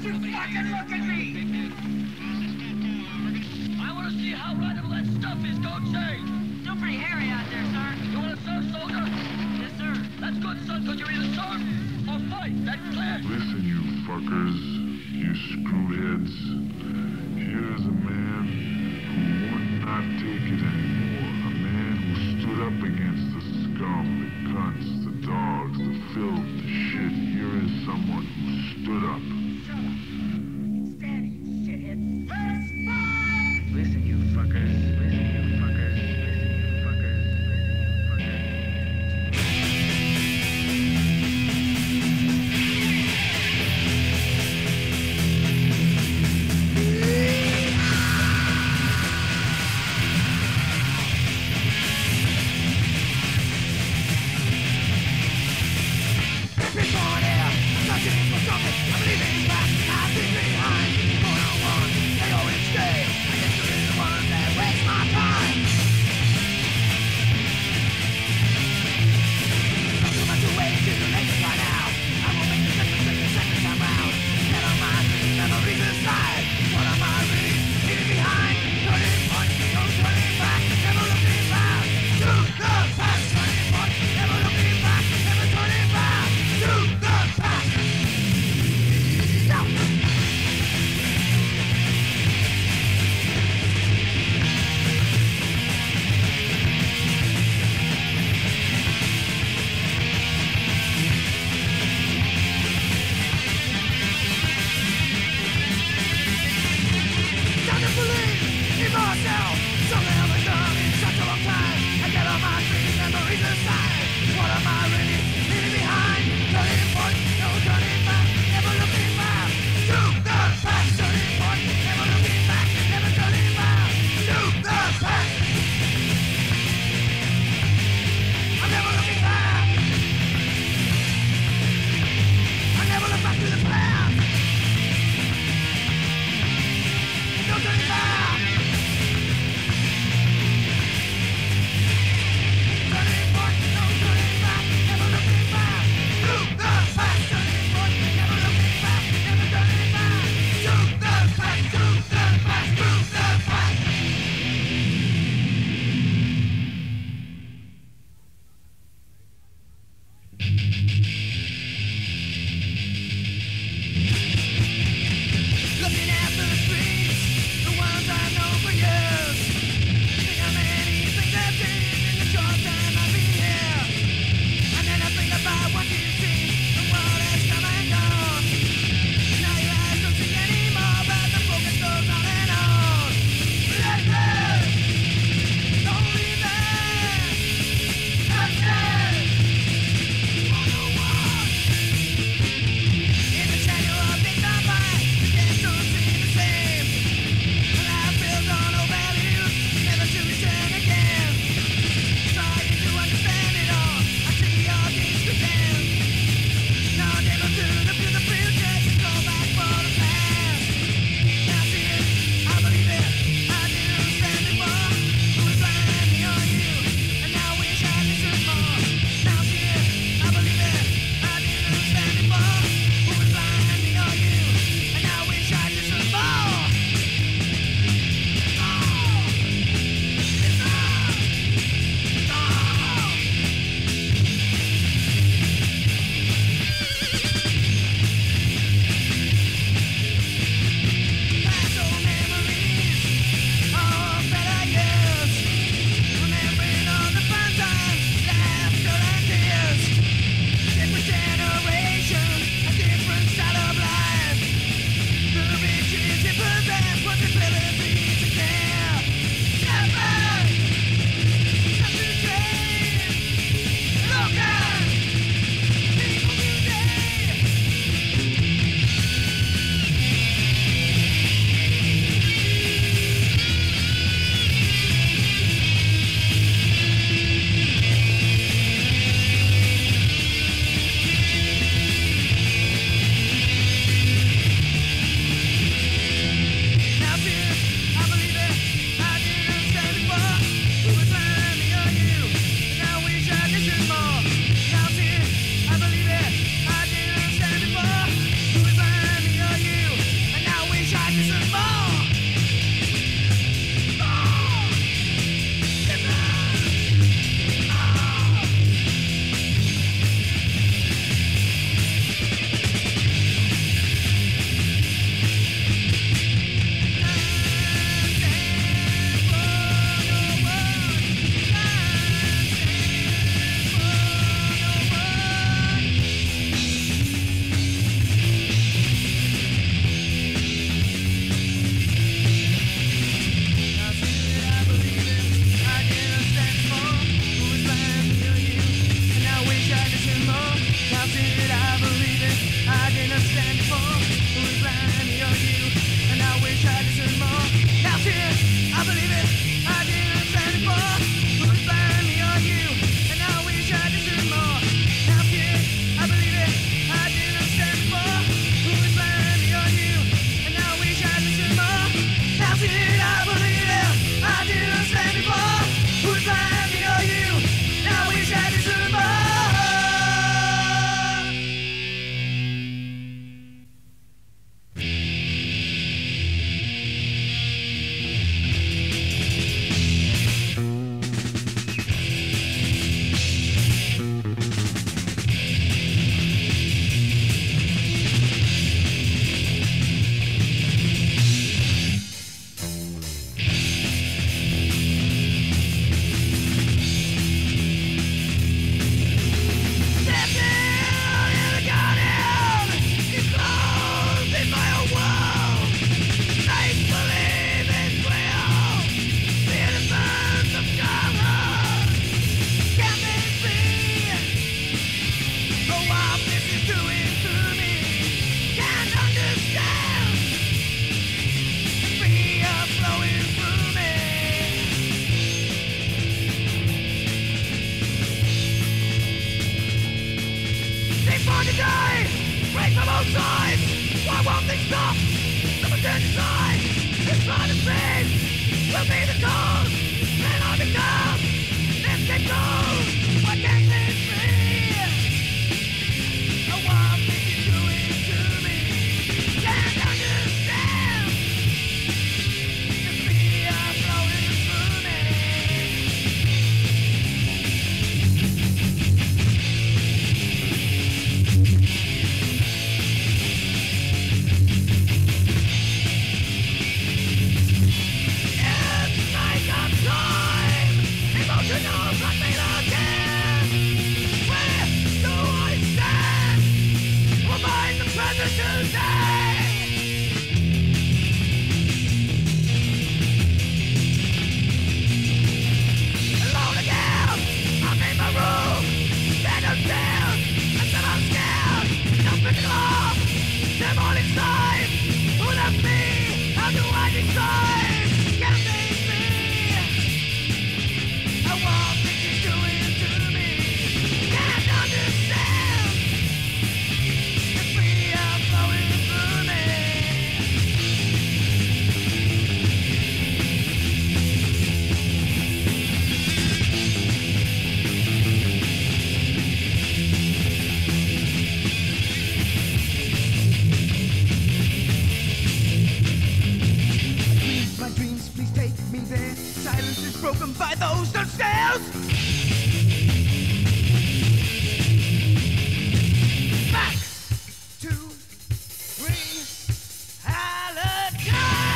Would you fucking look at me? I want to see how random that stuff is, don't say! Still pretty hairy out there, sir. You want to serve, soldier? Yes, sir. That's good, son, because you're either serve or fight. That's clear. Listen, you fuckers, you screwheads. Here's a man who would not take it anymore. A man who stood up against the scum, the cunts, the dogs, the filth, the shit. Here is someone who stood up. Shut up. Steady, shithead. Let's fight! Listen, you fuckers. Listen, you fuckers. Listen, you fuckers. Listen, you fuckers. try to speak will be the cause, and I become this control. What can this be? A wild thing you're doing to me. Can't understand. The fear flowing through me. It's like a time, emotional blackmail again. Where do I stand? Will find the present today. Alone again, I'm in my room. Bed upstairs, until I'm scared. No picking up, them all inside. Who left me? How do I decide? Can they see? I want what you're doing to me. Can't understand. The fear flowing through me. My dreams, please take me there. Silence is broken by those downstairs. Back to reality.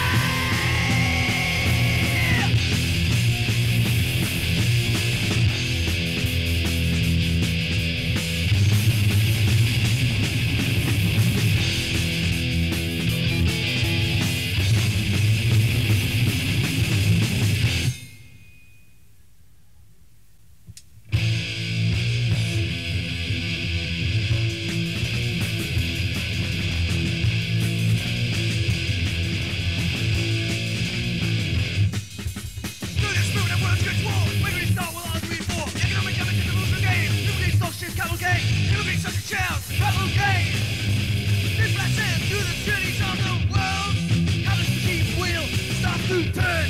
Through this moon and words gets war. When we start, we'll all agree for economic damage in the rules of the game. Liberty, social cavalcade. Immigrant such a chance. Cavalcade. This last end through the cities of the world. Capitalist machine wheel starts to turn.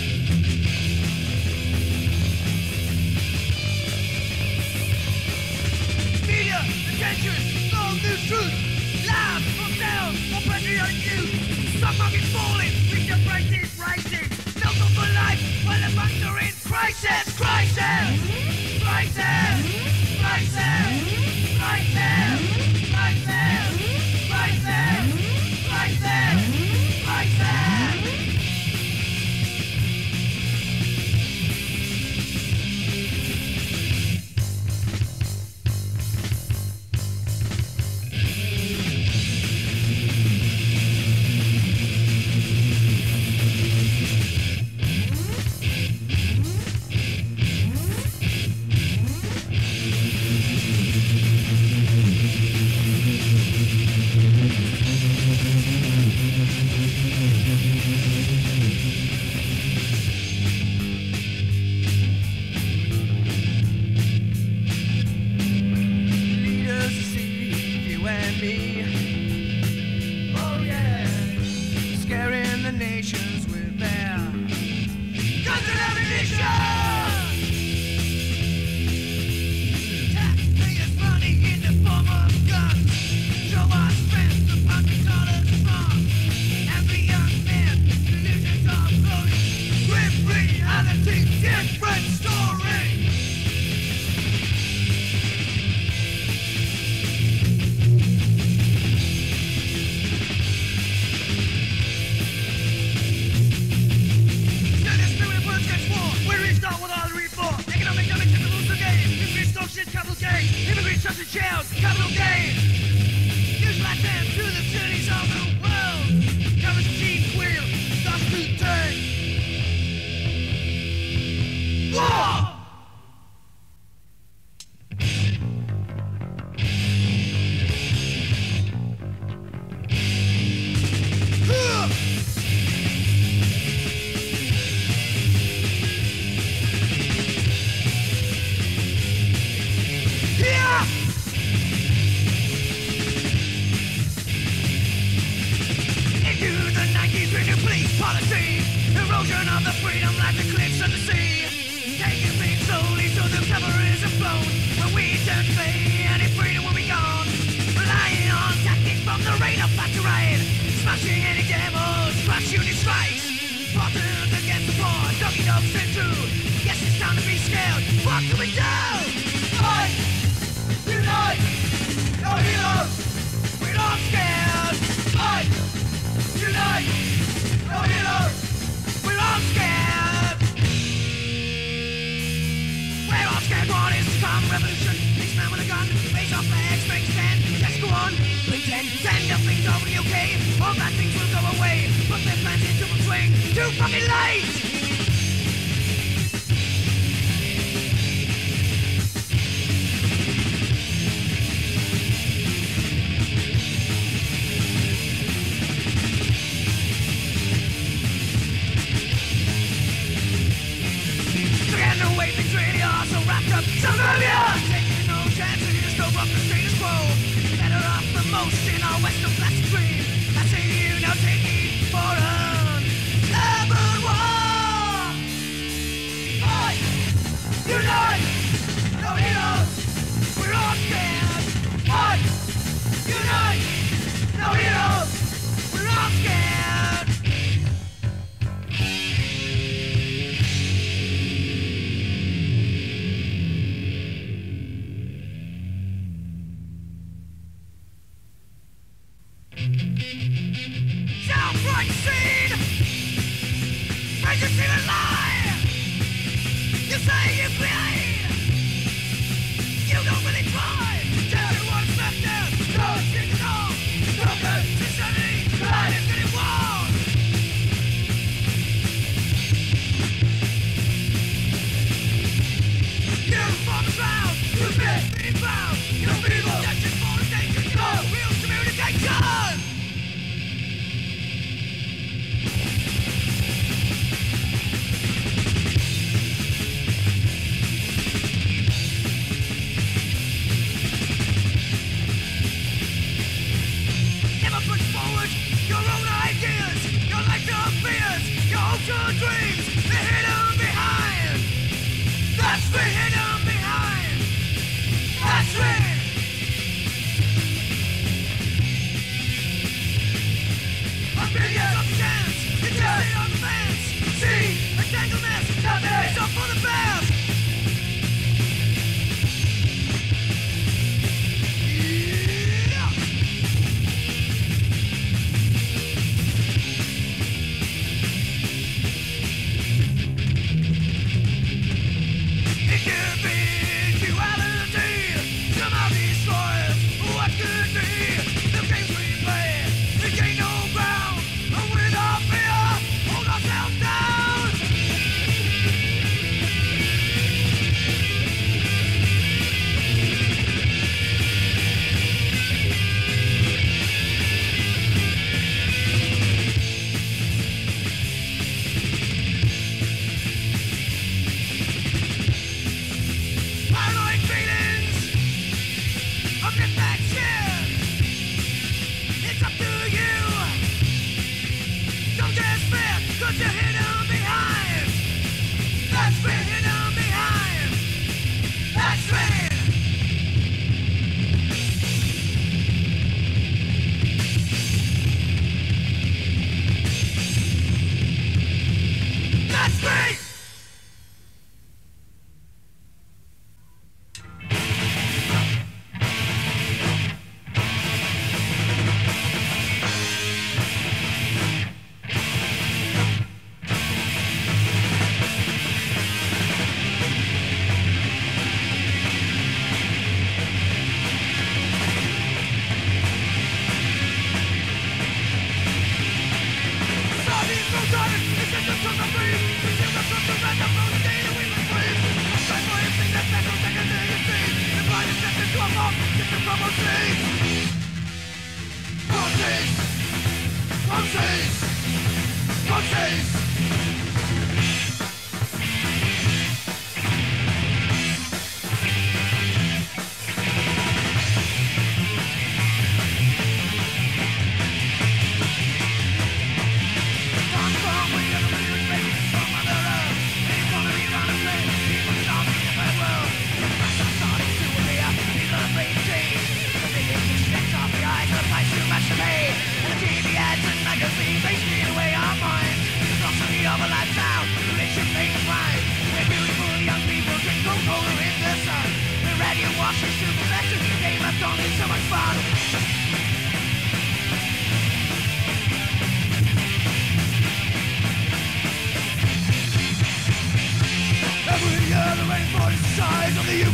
Media, attention, no news truth. Lies from down, oppression on you. Stock market falling, future prices rising. Still not for life, while the banks are in crisis, crisis, crisis, crisis, crisis, crisis, crisis, crisis, crisis. Leaders see you and me. Oh yeah, scaring the nations with their guns and ammunition. Taxpayers' money in the form of guns. Show our strength, the pocket dollars strong. And the young men, illusions are floating. Grim reality, different story. Then the spirit of words gets war. Where is not what all the reform? Economic damage in the rules of the game. Immigrant stock shit, capital gain. Immigrant such a jails, capital gain. Use black men through the cities of the world. Capitalist machine wheel starts to turn. War! Into the 90s with new police policy. explosion of the freedom like the cliffs of the sea. Taking things slowly so the cover isn't blown. When we turn to pay, any freedom will be gone. Relying on tactics from the rain of factory. Smashing any demos, crush unit strikes. Spartans against the poor, doggy dogs and true. Yes, it's time to be scared. What can we do? Fight! Unite! No heroes! We're not scared! Fight! Unite! No heroes! We're all scared! We're all scared what is to come. Revolution, each man with a gun. Face off flags, make a stand. Let's go on, pretend. Send up things over the UK. All bad things will go away. Put their plans into full swing. Too fucking late! Suburbia! Taking no chances, no up the status quo. Better off the most in our western plastic dream. I say to you, now take heed for an urban war. Fight! Unite! No heroes! We're all scared! Fight! Unite! No heroes! We're all scared! Right scene! Where'd you see the lie? You say you bleed! You don't really try! Tell you what's left there! Don't think at all! Broken! Insanity! Life is getting wild! You form the ground! You fit! Being found! You're people! That's just for the danger! No real communication! Your dreams, they're hidden behind. That's the hidden behind. That's it. A billion of chance, it's just on the fence. See, entanglements, nothing is up for the best.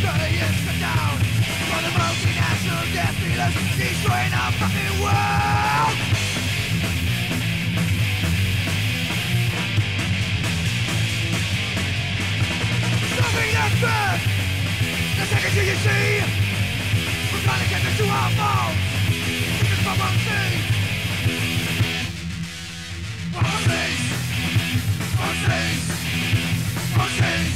is cut down for the multinational death dealers destroying our fucking world. Something that's bad. The second you see, we're gonna take us to our balls. We just won't see. Police, police, police.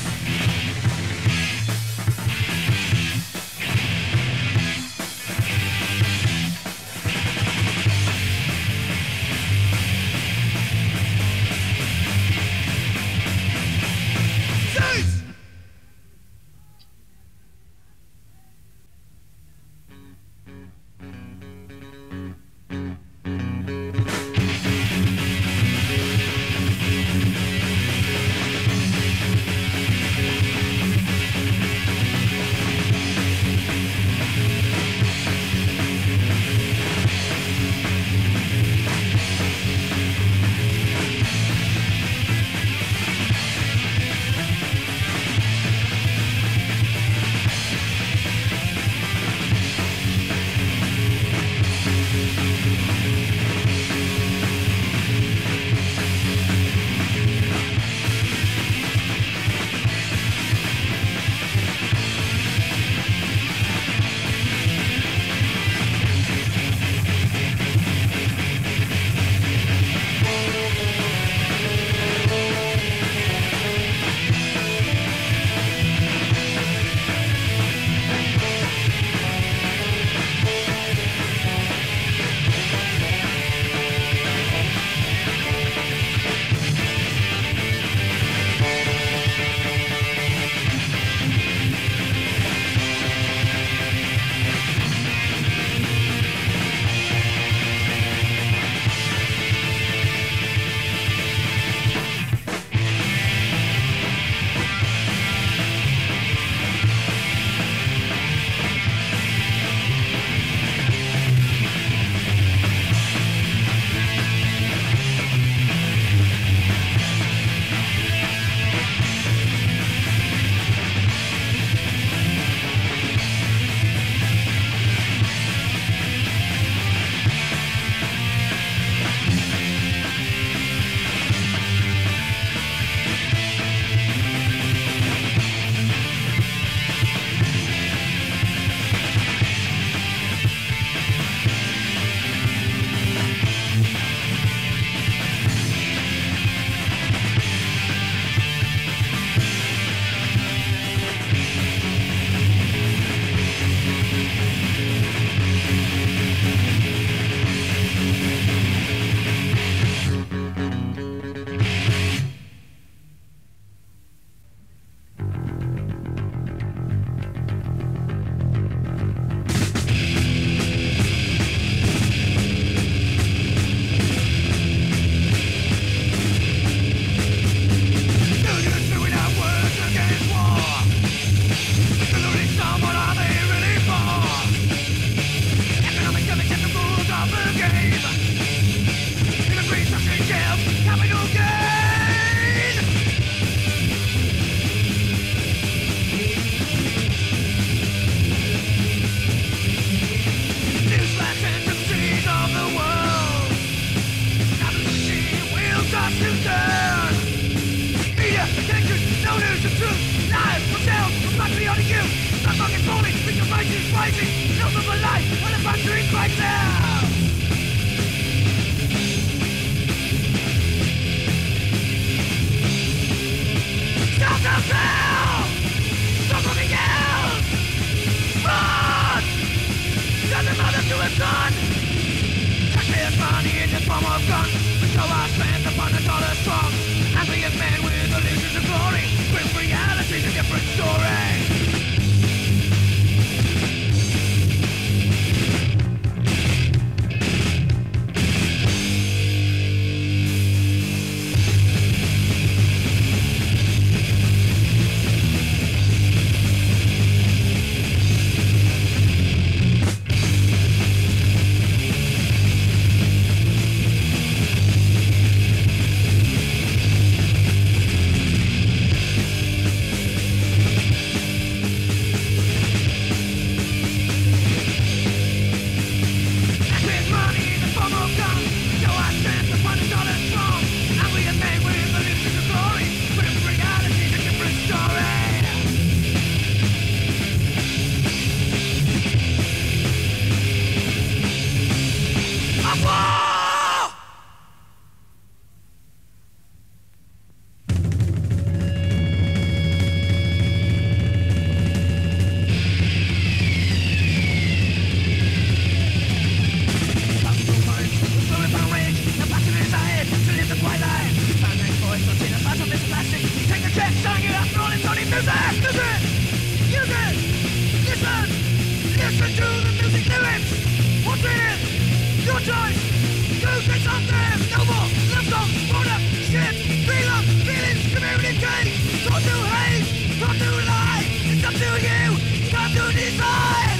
it's not in a bunch of this plastic. Take a chance, selling it after all, it's only music. Use it! Use it! Listen! Listen to the music lyrics! What's in it? Your choice! You say something! No more! Love song! Product! Shit! Feel up! Feelings! Communicate! Not to hate! Not to lie! It's up to you! Time to decide!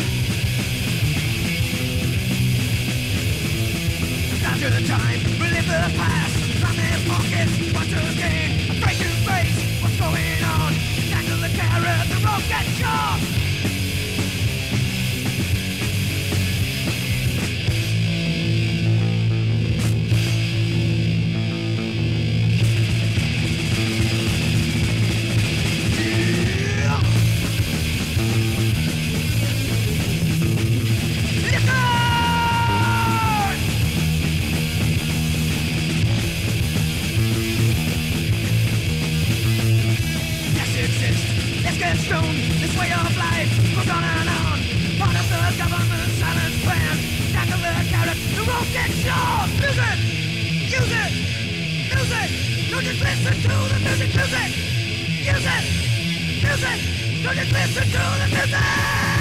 Down to the time, relive the past. From their pockets, once again. Afraid to face what's going on. Tackle the carrot, the rope gets shot. This way of life goes on and on. Part of the government's silent plan. Tackle the carrot, the rope gets short. Use it! Use it! Use it! Don't just listen to the music, music! Use it! Use it! Don't just listen to the music!